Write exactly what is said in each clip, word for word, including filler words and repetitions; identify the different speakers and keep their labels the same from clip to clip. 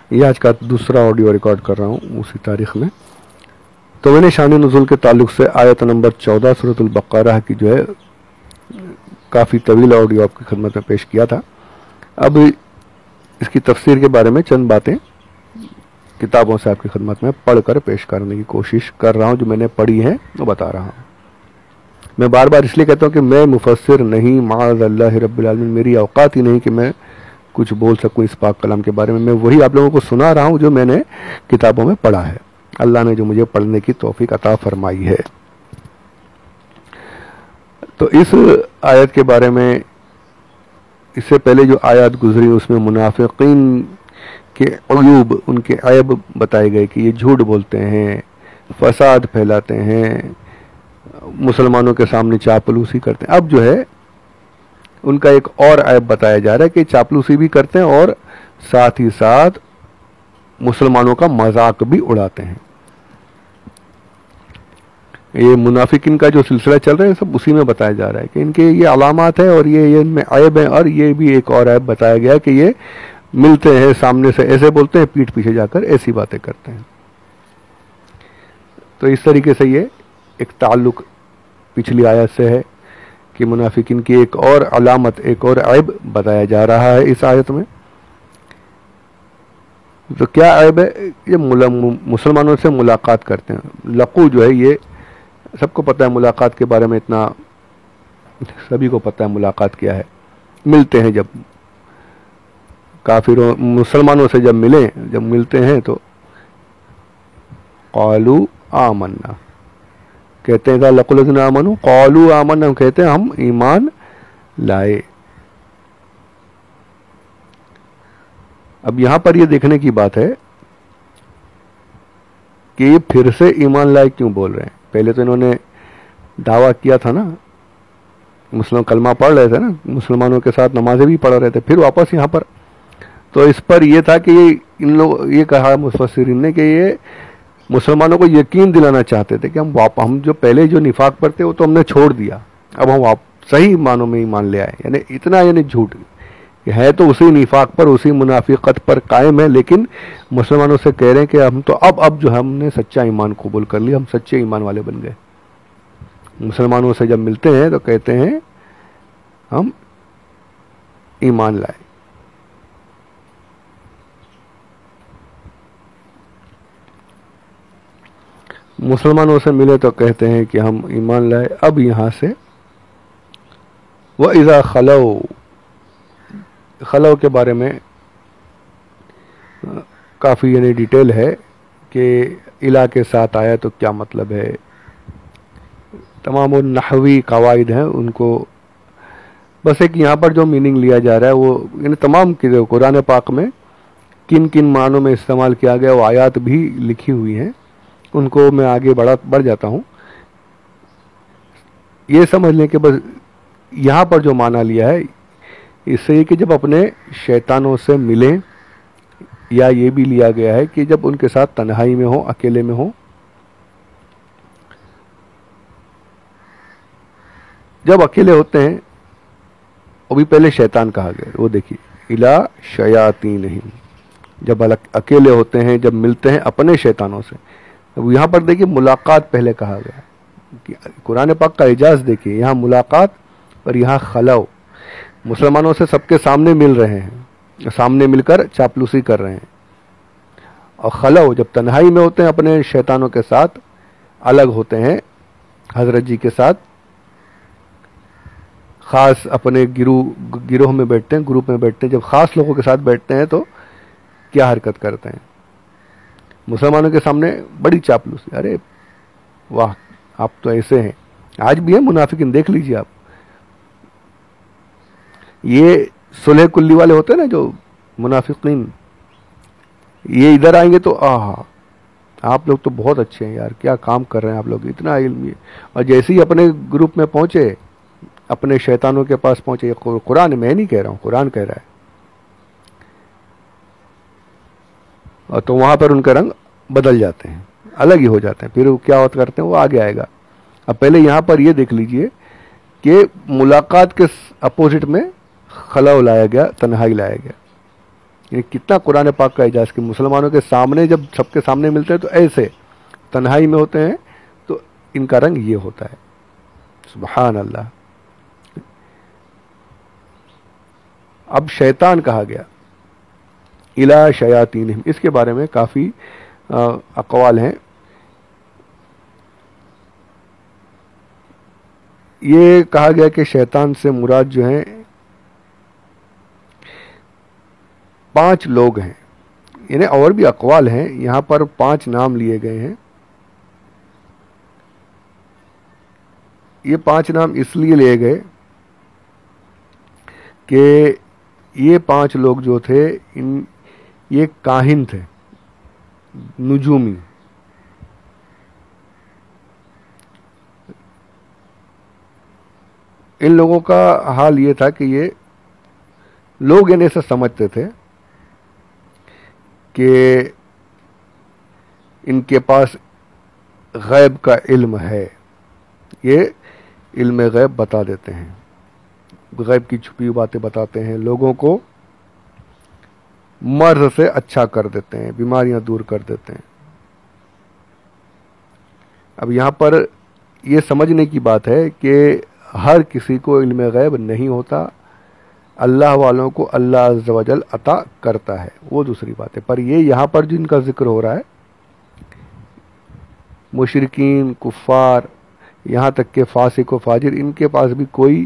Speaker 1: یہ آج کا دوسرا آڈیو ریکارڈ کر رہا ہوں اسی تاریخ میں. تو میں نے شان نزول کے تعلق سے آیت نمبر چودہ سورۃ البقرہ کی جو ہے کافی طویل آڈیو آپ کی خدمت میں پیش کیا تھا. اب اس کی تفسیر کے بارے میں چند باتیں کتابوں سے آپ کی خدمت میں پڑھ کر پیش کرنے کی کوشش کر رہا ہوں. جو میں نے پڑھی ہیں وہ بتا رہا ہوں. میں بار بار اس لیے کہتا ہوں کہ میں مفسر نہیں، معاذ اللہ رب العالمین، میری اوقات ہی نہیں کہ میں کچھ بول سکوں اس پاک کلام کے بارے میں. میں وہی آپ لوگوں کو سنا رہا ہوں جو میں نے کتابوں میں پڑھا ہے. اللہ نے جو مجھے پڑھنے کی توفیق عطا فرمائی ہے. تو اس آیت کے بارے میں اس سے پہلے جو آیات گزری اس میں منافقین کے عیوب، ان کے عیب بتائے گئے کہ یہ جھوٹ بولتے ہیں، فساد پھیلاتے ہیں، مسلمانوں کے سامنے چاپلوسی کرتے ہیں. اب جو ہے ان کا ایک اور عیب بتایا جا رہا ہے کہ چاپلوسی بھی کرتے ہیں اور ساتھ ہی ساتھ مسلمانوں کا مذاق بھی اڑاتے ہیں. یہ منافقین کا جو سلسلہ چل رہا ہے سب اسی میں بتایا جا رہا ہے کہ ان کے یہ علامات ہیں اور یہ یہ ان میں عیب ہیں. اور یہ بھی ایک اور عیب بتایا گیا کہ یہ ملتے ہیں سامنے سے ایسے بولتے ہیں، پیٹھ پیچھے جا کر ایسی باتیں کرتے ہیں. تو اس طریقے سے یہ ایک تعلق پچھلی آیت سے ہے کہ منافقین کی ایک اور علامت، ایک اور عیب بتایا جا رہا ہے اس آیت میں. تو کیا عیب ہے؟ یہ مسلمانوں سے ملاقات کرتے ہیں. لقو جو ہے یہ سب کو پتہ ہے، ملاقات کے بارے میں اتنا سبھی کو پتہ ہے ملاقات کیا ہے. ملتے ہیں، جب کافروں مسلمانوں سے جب ملیں جب ملتے ہیں تو قالوا آمنا کہتے ہیں. لقوا الذین آمنوا قالوا آمنا، ہم کہتے ہیں ہم ایمان لائے. اب یہاں پر یہ دیکھنے کی بات ہے کہ یہ پھر سے ایمان لائے کیوں بول رہے ہیں. پہلے تو انہوں نے دعویٰ کیا تھا نا، مسلم کلمہ پڑھ رہے تھے نا، مسلمانوں کے ساتھ نمازیں بھی پڑھ رہے تھے، پھر واپس یہاں پر. تو اس پر یہ تھا کہ یہ ان لوگ یہ کہا مفسرین نے کہ یہ مسلمانوں کو یقین دلانا چاہتے تھے کہ ہم واپ ہم جو پہلے جو نفاق پر تھے وہ تو ہم نے چھوڑ دیا، اب ہم صحیح معنوں میں ایمان لے آئے. یعنی اتنا یعنی جھوٹ ہے تو اسی نفاق پر، اسی منافقت پر قائم ہے، لیکن مسلمانوں سے کہہ رہے ہیں کہ ہم تو اب اب جو ہم نے سچا ایمان قبول کر لیا، ہم سچے ایمان والے بن گئے. مسلمانوں سے جب ملتے ہیں تو کہتے ہیں ہم ایمان لائے. مسلمانوں سے ملے تو کہتے ہیں کہ ہم ایمان لائے. اب یہاں سے وَإِذَا خَلَوْا، خلو کے بارے میں کافی یعنی ڈیٹیل ہے کہ الہ کے ساتھ آیا تو کیا مطلب ہے. تمام وہ نحوی قواعد ہیں، ان کو بس ایک یہاں پر جو میننگ لیا جا رہا ہے وہ یعنی تمام قرآن پاک میں کن کن معنوں میں استعمال کیا گیا وہ آیات بھی لکھی ہوئی ہیں. ان کو میں آگے بڑھا بڑھ جاتا ہوں. یہ سمجھ لیں کہ بس یہاں پر جو معنی لیا ہے اس سے یہ کہ جب اپنے شیطانوں سے ملیں، یا یہ بھی لیا گیا ہے کہ جب ان کے ساتھ تنہائی میں ہوں، اکیلے میں ہوں. جب اکیلے ہوتے ہیں وہ بھی پہلے شیطان کہا گیا، وہ دیکھیے الا شیاطینہم، جب اکیلے ہوتے ہیں جب ملتے ہیں اپنے شیطانوں سے. اب یہاں پر دیکھیے ملاقات پہلے کہا گیا. قرآن پاک کا اعجاز دیکھیے، یہاں ملاقات اور یہاں خلو. مسلمانوں سے سب کے سامنے مل رہے ہیں، سامنے مل کر چاپلوسی کر رہے ہیں. اور خلو جب تنہائی میں ہوتے ہیں اپنے شیطانوں کے ساتھ، الگ ہوتے ہیں حضرت جی کے ساتھ، خاص اپنے گروہ گروہ میں بیٹھتے ہیں، گروپ میں بیٹھتے ہیں. جب خاص لوگوں کے ساتھ بیٹھتے ہیں تو کیا حرکت کرتے ہیں؟ مسلمانوں کے سامنے بڑی چاپلوسی. ارے واہ آپ تو ایسے ہیں. آج بھی ہیں منافقین، دیکھ لیجیے آپ. یہ صلح کلی والے ہوتے ہیں نا جو منافقین، یہ ادھر آئیں گے تو آہا آپ لوگ تو بہت اچھے ہیں یار، کیا کام کر رہے ہیں آپ لوگ، اتنا علم. اور جیسے ہی اپنے گروپ میں پہنچے، اپنے شیطانوں کے پاس پہنچے، قرآن میں نہیں کہہ رہا ہوں، قرآن کہہ رہا ہے، اور تو وہاں پر ان کا رنگ بدل جاتے ہیں، الگ ہی ہو جاتے ہیں. پھر وہ کیا کرتے ہیں وہ آگے آئے گا. اب پہلے یہاں پر یہ دیکھ لیجئے کہ ملاقات کے اپوزٹ میں خلا لایا گیا، تنہائی لایا گیا. یہ کتنا قرآن پاک کا اعجاز کہ مسلمانوں کے سامنے جب سب کے سامنے ملتے ہیں تو ایسے تنہائی میں ہوتے ہیں تو ان کا رنگ یہ ہوتا ہے. سبحان اللہ. اب شیطان کہا گیا الا شیاطینہم، اس کے بارے میں کافی اقوال ہیں. یہ کہا گیا کہ شیطان سے مراد جو ہیں پانچ لوگ ہیں، یعنی اور بھی اقوال ہیں، یہاں پر پانچ نام لیے گئے ہیں. یہ پانچ نام اس لیے لیے گئے کہ یہ پانچ لوگ جو تھے ان یہ کاہن تھے، نجومی. ان لوگوں کا حال یہ تھا کہ یہ لوگ انہیں سے سمجھتے تھے کہ ان کے پاس غیب کا علم ہے، یہ علم غیب بتا دیتے ہیں، غیب کی چھپی ہوئی باتیں بتاتے ہیں، لوگوں کو مرض سے اچھا کر دیتے ہیں، بیماریاں دور کر دیتے ہیں. اب یہاں پر یہ سمجھنے کی بات ہے کہ ہر کسی کو علم غیب نہیں ہوتا، اللہ والوں کو اللہ عز و جل عطا کرتا ہے، وہ دوسری بات ہے. پر یہ یہاں پر جن کا ذکر ہو رہا ہے مشرکین، کفار، یہاں تک کہ فاسق و فاجر، ان کے پاس بھی کوئی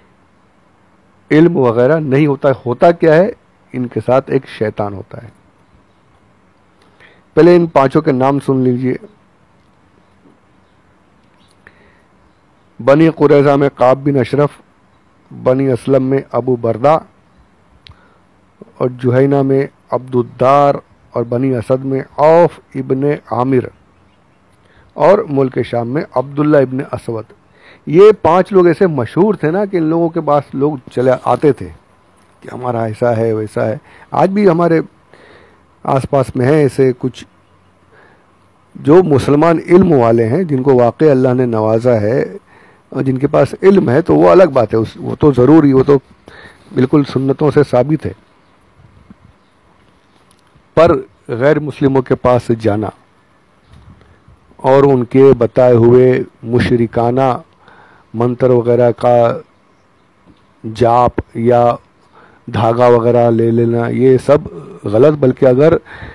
Speaker 1: علم وغیرہ نہیں ہوتا. ہوتا کیا ہے؟ ان کے ساتھ ایک شیطان ہوتا ہے. پہلے ان پانچوں کے نام سن لیجئے. بنی قریظہ میں کعب بن اشرف، بنی اسلم میں ابو بردہ، اور جہینہ میں عبد الدار، اور بنی اسد میں عوف ابن عامر، اور ملک شام میں عبداللہ ابن اسود. یہ پانچ لوگ ایسے مشہور تھے نا کہ ان لوگوں کے پاس لوگ چلے آتے تھے کہ ہمارا ایسا ہے ویسا ہے. آج بھی ہمارے آس پاس میں ہیں ایسے کچھ جو مسلمان علم والے ہیں، جن کو واقع اللہ نے نوازا ہے اور جن کے پاس علم ہے، تو وہ الگ بات ہے، وہ تو ضروری، وہ تو بالکل سنتوں سے ثابت ہے. پر غیر مسلموں کے پاس جانا اور ان کے بتائے ہوئے مشرکانہ منتر وغیرہ کا جاپ یا دھاگا وغیرہ لے لینا، یہ سب غلط. بلکہ اگر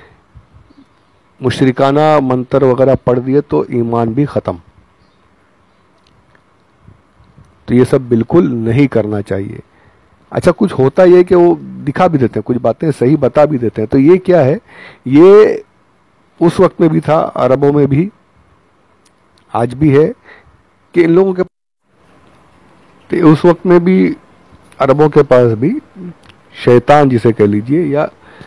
Speaker 1: مشرکانہ منتر وغیرہ پڑھ دیے تو ایمان بھی ختم. تو یہ سب بالکل نہیں کرنا چاہیے. اچھا، کچھ ہوتا یہ کہ وہ دکھا بھی دیتے ہیں، کچھ باتیں صحیح بتا بھی دیتے ہیں. تو یہ کیا ہے؟ یہ اس وقت میں بھی تھا، عربوں میں بھی، آج بھی ہے کہ ان لوگوں کے تو اس وقت میں بھی عربوں کے پاس بھی شیطان جسے کہہ لیجئے یا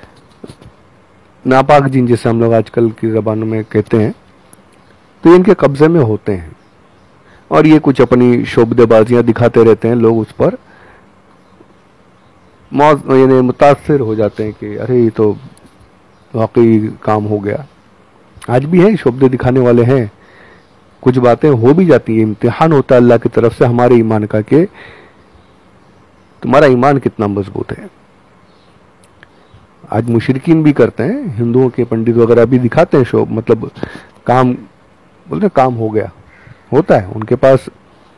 Speaker 1: ناپاک جن جسے ہم لوگ آج کل کی زبانوں میں کہتے ہیں، تو ان کے قبضے میں ہوتے ہیں. اور یہ کچھ اپنی شعبدے بازیاں دکھاتے رہتے ہیں. لوگ اس پر یعنی متاثر ہو جاتے ہیں کہ ارے یہ تو واقعی کام ہو گیا. آج بھی ہیں شعبدے دکھانے والے ہیں، کچھ باتیں ہو بھی جاتی ہیں. امتحان ہوتا ہے اللہ کی طرف سے ہمارے ایمان کا کہ تمہارا ایمان کتنا مضبوط ہے. آج مشرکین بھی کرتے ہیں، ہندوؤں کے پنڈت وغیرہ بھی دکھاتے ہیں شو، مطلب کام بولتے ہیں کام ہو گیا، ہوتا ہے. ان کے پاس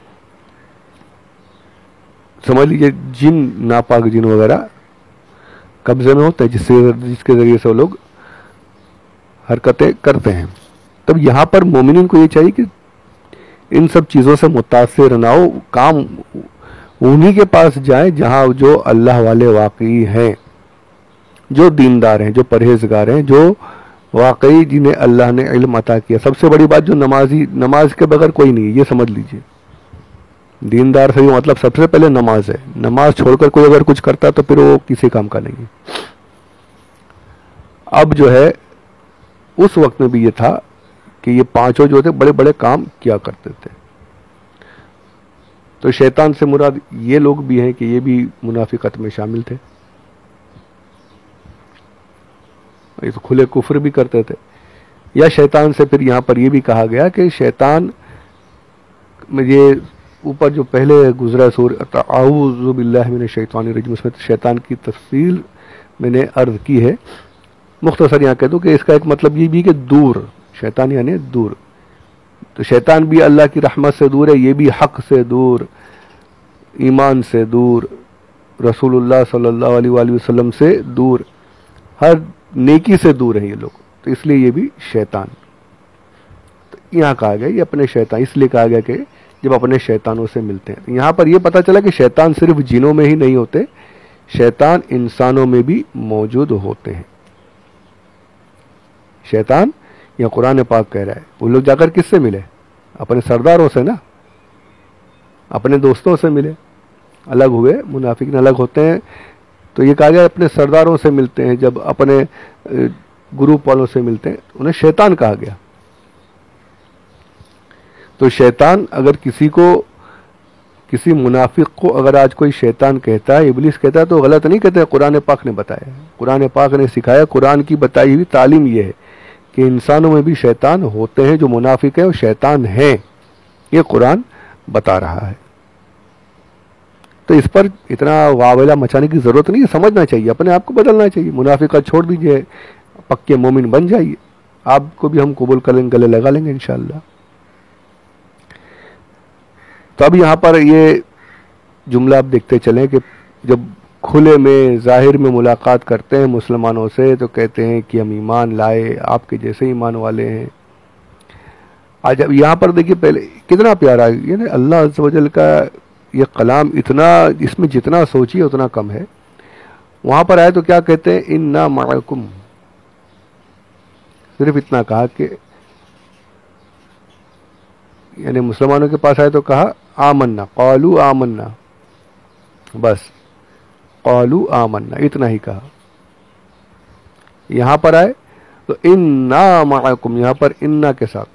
Speaker 1: سمجھ لیجیے جن، ناپاک جن وغیرہ قبضے میں ہوتے ہیں، جس سے جس کے ذریعے سے وہ لوگ حرکتیں کرتے ہیں. تب یہاں پر مومنین کو یہ چاہیے کہ ان سب چیزوں سے متاثر نہ ہو، کام انہی کے پاس جائیں جہاں جو اللہ والے واقعی ہیں، جو دیندار ہیں، جو پرہیزگار ہیں، جو واقعی جنہیں اللہ نے علم عطا کیا. سب سے بڑی بات جو نمازی، نماز کے بغیر کوئی نہیں، یہ سمجھ لیجئے. دیندار سے مطلب سب سے پہلے نماز ہے. نماز چھوڑ کر کوئی اگر کچھ کرتا تو پھر وہ کسی کام کا نہیں ہے. اب جو ہے اس وقت میں بھی یہ تھا کہ یہ پانچوں جو تھے بڑے بڑے کام کیا کرتے تھے. تو شیطان سے مراد یہ لوگ بھی ہیں کہ یہ بھی منافقت میں شامل تھے، یہ تو کھلے کفر بھی کرتے تھے. یا شیطان سے پھر یہاں پر یہ بھی کہا گیا کہ شیطان، یہ اوپر جو پہلے گزرا سورہ اعوذ باللہ من الشیطان الرجیم، اس میں شیطان کی تفصیل میں نے عرض کی ہے. مختصر یہاں کہہ دوں کہ اس کا ایک مطلب یہ بھی کہ دور، شیطان یعنی دور. تو شیطان بھی اللہ کی رحمت سے دور ہے، یہ بھی حق سے دور، ایمان سے دور، رسول اللہ صلی اللہ علیہ وآلہ وسلم سے دور، ہر نیکی سے دور ہیں یہ لوگ. تو اس لیے یہ بھی شیطان. تو یہاں کہا گیا یہ اپنے شیطان، اس لیے کہا گیا کہ جب اپنے شیطانوں سے ملتے ہیں. یہاں پر یہ پتہ چلا کہ شیطان صرف جنوں میں ہی نہیں ہوتے، شیطان انسانوں میں بھی موجود ہوتے ہیں. شیطان یا قرآن پاک کہہ رہا ہے وہ لوگ جا کر کس سے ملے؟ اپنے سرداروں سے نا، اپنے دوستوں سے ملے. الگ ہوئے، منافقین الگ ہوتے ہیں. تو یہ کہا گیا اپنے سرداروں سے ملتے ہیں، جب اپنے گروپ والوں سے ملتے ہیں انہیں شیطان کہا گیا. تو شیطان اگر کسی کو، کسی منافق کو اگر آج کوئی شیطان کہتا ہے، ابلیس کہتا ہے، تو غلط نہیں کہتے. قرآن پاک نے بتایا، قرآن پاک نے سکھایا، قرآن کی بتائی ہوئی تعلیم یہ ہے کہ انسانوں میں بھی شیطان ہوتے ہیں، جو منافق ہیں وہ شیطان ہیں. یہ قرآن بتا رہا ہے. تو اس پر اتنا واویلا مچانے کی ضرورت نہیں ہے، سمجھنا چاہیے، اپنے آپ کو بدلنا چاہیے. منافقت چھوڑ دیجئے، پکے مومن بن جائیے. آپ کو بھی ہم قبول کر لیں، گلے لگا لیں گے انشاءاللہ. تو اب یہاں پر یہ جملہ آپ دیکھتے چلیں کہ جب کھلے میں ظاہر میں ملاقات کرتے ہیں مسلمانوں سے تو کہتے ہیں کہ ہم ایمان لائے، آپ کے جیسے ایمان والے ہیں. آج اب یہاں پر دیکھیے پہلے کتنا پیارا، یعنی اللہ عز و جل کا یہ کلام اتنا، اس میں جتنا سوچیے اتنا کم ہے. وہاں پر آئے تو کیا کہتے ہیں؟ انا معکم، صرف اتنا کہا کہ یعنی مسلمانوں کے پاس آئے تو کہا آمنا، قالوا آمنا، بس قالوا آمنا اتنا ہی کہا. یہاں پر آئے تو انا معکم، یہاں پر انا کے ساتھ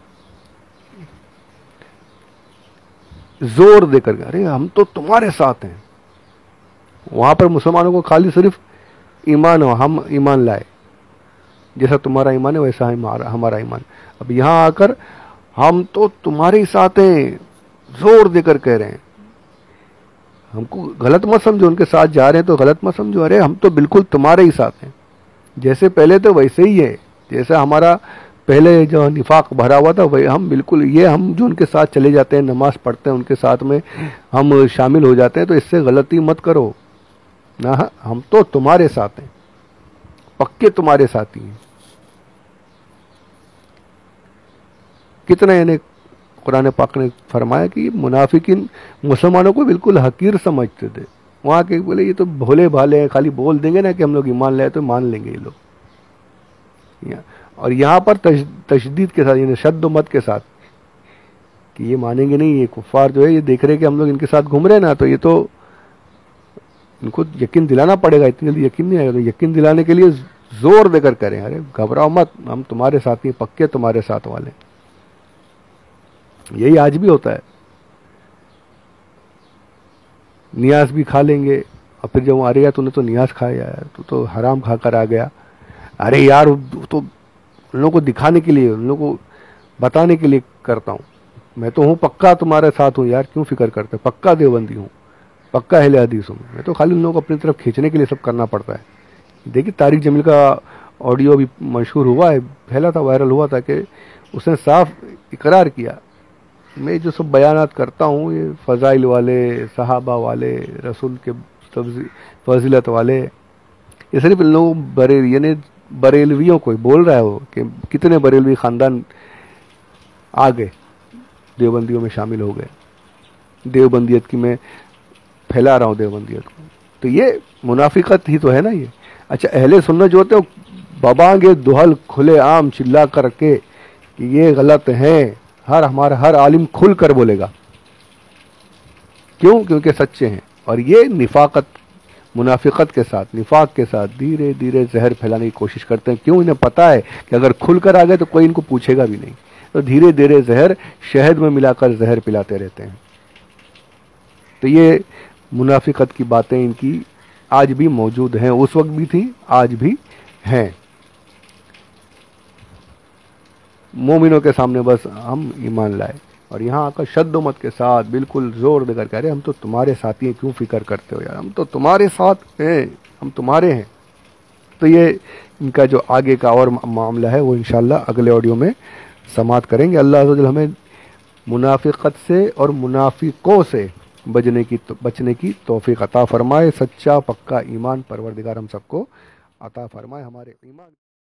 Speaker 1: زور دے کر، ارے ہم تو تمہارے ساتھ ہیں. وہاں پر مسلمانوں کو خالی صرف ایمان ہو، ہم ایمان لائے، جیسا تمہارا ایمان ہے ویسا ہمارا ایمان. اب یہاں آ کر ہم تو تمہارے ہی ساتھ ہیں، زور دے کر کہہ رہے ہیں. ہم کو غلط مت سمجھو، ان کے ساتھ جا رہے ہیں تو غلط مت سمجھو، ارے ہم تو بالکل تمہارے ہی ساتھ ہیں، جیسے پہلے تو ویسے ہی ہے، جیسا ہمارا پہلے جو نفاق بھرا ہوا تھا وہی ہم بالکل، یہ ہم جو ان کے ساتھ چلے جاتے ہیں، نماز پڑھتے ہیں ان کے ساتھ میں ہم شامل ہو جاتے ہیں، تو اس سے غلطی مت کرو نا، ہم تو تمہارے ساتھ ہیں، پکے تمہارے ساتھ ہی ہیں. کتنا یعنی قرآن پاک نے فرمایا کہ منافقین مسلمانوں کو بالکل حقیر سمجھتے تھے. وہاں کے بولے یہ تو بھولے بھالے ہیں، خالی بول دیں گے نا کہ ہم لوگ ایمان لائے تو مان لیں گے یہ لوگ. اور یہاں پر تشدید کے ساتھ، یعنی شد و مت کے ساتھ کہ یہ مانیں گے نہیں، یہ کفار جو ہے یہ دیکھ رہے کہ ہم لوگ ان کے ساتھ گھوم رہے ہیں نا، تو یہ تو ان کو یقین دلانا پڑے گا، اتنی جلدی یقین نہیں آئے گا. تو یقین دلانے کے لیے زور دے کر کریں، ارے گھبراؤ مت، ہم تمہارے ساتھ ہی، پکے تمہارے ساتھ والے. یہی آج بھی ہوتا ہے. نیاز بھی کھا لیں گے اور پھر جب وہ آ رہے گا تو نے تو نیاز کھایا ہے، تو تو حرام کھا کر آ گیا. ارے یار تو ان لوگوں کو دکھانے کے لیے، ان لوگوں کو بتانے کے لیے کرتا ہوں، میں تو ہوں پکا تمہارے ساتھ ہوں یار، کیوں فکر کرتے، پکا دیوبندی ہوں، پکا اہل حدیث ہوں. میں تو خالی ان لوگوں کو اپنی طرف کھینچنے کے لیے سب کرنا پڑتا ہے. دیکھیے طارق جمیل کا آڈیو بھی مشہور ہوا ہے، پھیلا تھا، وائرل ہوا تھا کہ اس نے صاف اقرار کیا، میں جو سب بیانات کرتا ہوں یہ فضائل والے، صحابہ والے، رسول کے فضیلت والے، یہ صرف ان لوگوں بریل یعنی بریلویوں کو بول رہا ہے وہ، کہ کتنے بریلوی خاندان آ گئے دیوبندیوں میں شامل ہو گئے، دیوبندیت کی میں پھیلا رہا ہوں دیوبندیت کو. تو یہ منافقت ہی تو ہے نا یہ. اچھا اہل سنت جو ہوتے ہیں ببانگے دہل کھلے عام چلا کر کے کہ یہ غلط ہیں، ہر ہمارا ہر عالم کھل کر بولے گا. کیوں؟ کیونکہ سچے ہیں. اور یہ نفاقت، منافقت کے ساتھ، نفاق کے ساتھ دھیرے دھیرے زہر پھیلانے کی کوشش کرتے ہیں. کیوں؟ انہیں پتا ہے کہ اگر کھل کر آ گئے تو کوئی ان کو پوچھے گا بھی نہیں، تو دھیرے دھیرے زہر شہد میں ملا کر زہر پلاتے رہتے ہیں. تو یہ منافقت کی باتیں ان کی آج بھی موجود ہیں، اس وقت بھی تھی، آج بھی ہیں. مومنوں کے سامنے بس ہم ایمان لائے، اور یہاں آ کر شد و مت کے ساتھ بالکل زور دے کر کہہ رہے ہم تو تمہارے ساتھی ہیں، کیوں فکر کرتے ہو یار، ہم تو تمہارے ساتھ ہیں، ہم تمہارے ہیں. تو یہ ان کا جو آگے کا اور معاملہ ہے وہ انشاءاللہ اگلے آڈیو میں سماعت کریں گے۔ اللہ عز و جل ہمیں منافقت سے اور منافقوں سے بچنے کی بچنے کی توفیق عطا فرمائے۔ سچا پکا ایمان پروردگار ہم سب کو عطا فرمائے۔ ہمارے ایمان